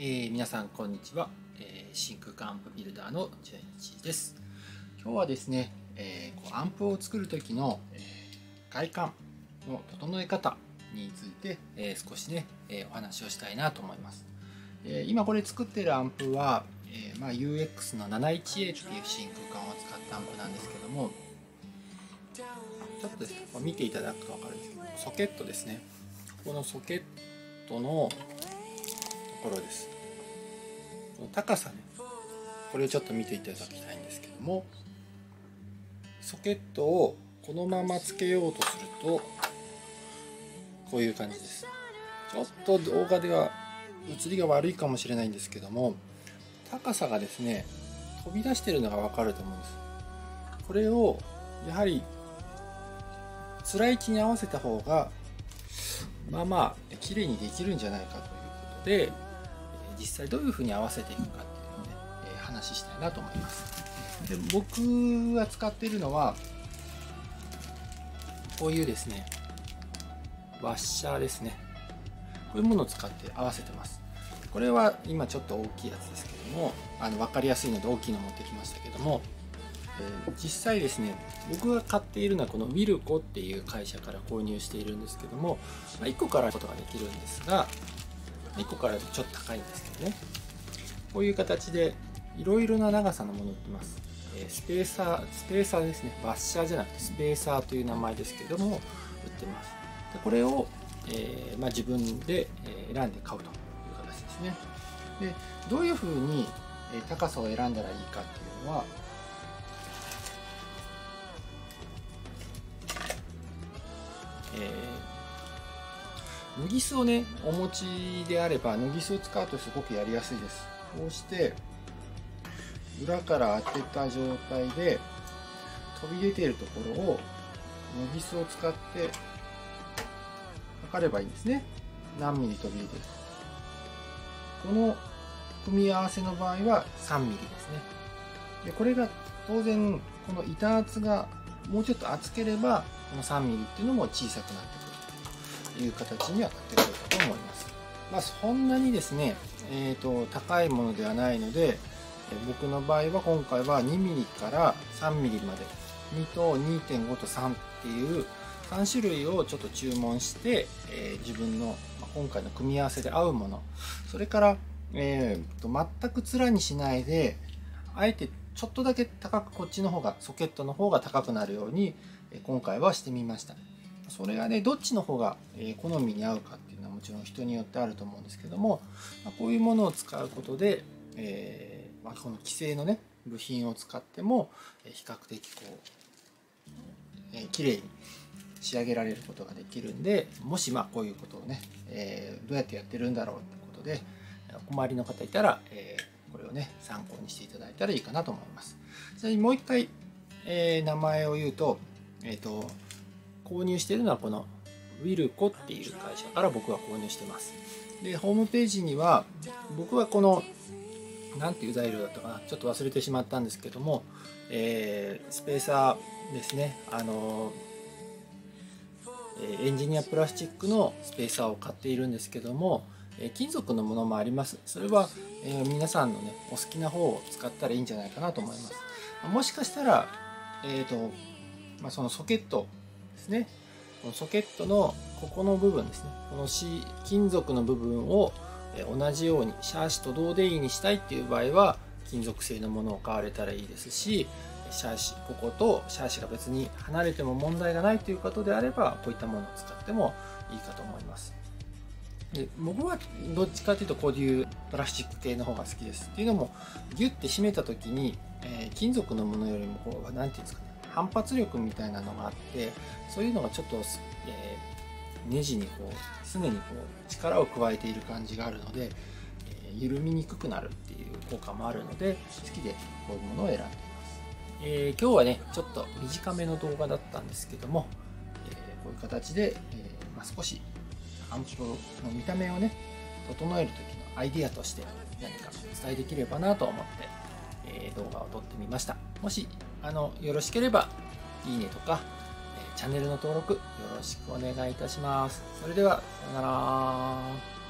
皆さんこんにちは、真空管アンプビルダーの純一です。今日はですね、アンプを作る時の、外観の整え方について、少しね、お話をしたいなと思います。今これ作っているアンプは、UX の 71A っていう真空管を使ったアンプなんですけども、ちょっとですね、見ていただくと分かるんですけど、ソケットですね。このソケットのところです。この高さね、これをちょっと見ていただきたいんですけども、ソケットをこのままつけようとするとこういう感じです。ちょっと動画では映りが悪いかもしれないんですけども、高さがですね飛び出してるのが分かると思うんです。これをやはり辛い位置に合わせた方が綺麗にできるんじゃないかということで、実際どういうふうに合わせていくかっていうのをね、話したいなと思います。で、僕が使っているのはこういうですねワッシャーですね。こういうものを使って合わせてます。これは今ちょっと大きいやつですけども、分かりやすいので大きいの持ってきましたけども、実際ですね、僕が買っているのはこのウィルコっていう会社から購入しているんですけども、1個からことができるんですが、1個からちょっと高いんですけどね、こういう形でいろいろな長さのものを売ってます。スペーサーですね。ワッシャーじゃなくてスペーサーという名前ですけども売ってます。でこれを、自分で選んで買うという形ですね。でどういうふうに高さを選んだらいいかっていうのは、ヌギスをねお持ちであれば、ヌギスを使うとすごくやりやすいです。こうして裏から当てた状態で飛び出ているところをヌギスを使って測ればいいんですね。何ミリ飛び出てるか。この組み合わせの場合は3ミリですね。でこれが当然この板厚がもうちょっと厚ければ、この3ミリっていうのも小さくなってくるという形にはなってくるかと思います。そんなにですね、高いものではないので、僕の場合は今回は2ミリから3ミリまで、2と 2.5 と3っていう3種類をちょっと注文して、自分の今回の組み合わせで合うもの、それから、全く面にしないで、あえてちょっとだけ高く、こっちの方がソケットの方が高くなるように今回はしてみました。それがね、どっちの方が好みに合うかっていうのはもちろん人によってあると思うんですけども、こういうものを使うことで、この既製のね部品を使っても比較的綺麗に仕上げられることができるんで、もしこういうことをね、どうやってやってるんだろうってことでお困りの方いたら、これをね参考にしていただいたらいいかなと思います。ちなみにもう一回、名前を言うと、購入しているのはこのウィルコっていう会社から僕は購入してます。でホームページには僕はこのなんていう材料だったかな、ちょっと忘れてしまったんですけども、スペーサーですね、エンジニアプラスチックのスペーサーを買っているんですけども、金属のものもあります。それは、皆さんのねお好きな方を使ったらいいんじゃないかなと思います。もしかしたら、そのソケットですね、このソケットのここの部分ですね、この金属の部分を同じようにシャーシと同デイにしたいっていう場合は金属製のものを買われたらいいですし、シャーシこことシャーシが別に離れても問題がないということであれば、こういったものを使ってもいいかと思います。で僕はどっちかというとこういうプラスチック系の方が好きです。っていうのも、ギュッて締めた時に、金属のものよりも何ていうんですかね、反発力みたいなのがあって、そういうのがちょっと、ネジに常に力を加えている感じがあるので、緩みにくくなるっていう効果もあるので、好きでこういうものを選んでいます。今日はねちょっと短めの動画だったんですけども、こういう形で、少しアンプの見た目をね整える時のアイディアとして何かお伝えできればなと思って、動画を撮ってみました。もしよろしければいいねとか、チャンネルの登録よろしくお願いいたします。それではさようなら。